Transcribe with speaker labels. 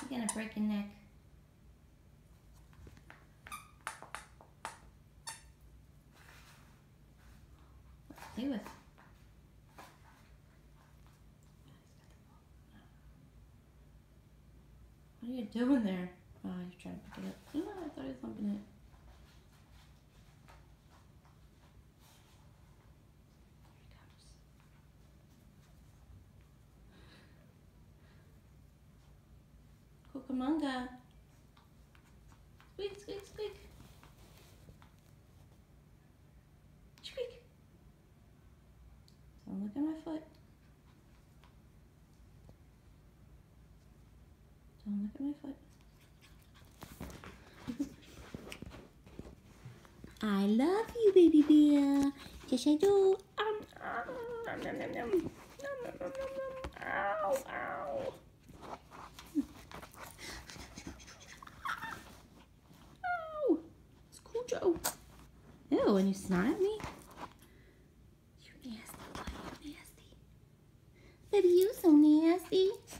Speaker 1: You're gonna break your neck. What to play with? What are you doing there? Oh, you're trying to pick it up. Oh, I thought he was lumping it. Cucamonga. Squeak, squeak, squeak. Squeak. Don't look at my foot. Don't look at my foot. I love you, baby bear. Yes, I do. Nom, nom, nom, nom. Nom, nom, nom, nom, nom. Ow, ow. Ow. It's Cujo. Ew, and you snot at me? You nasty boy, you nasty. Baby, you so nasty.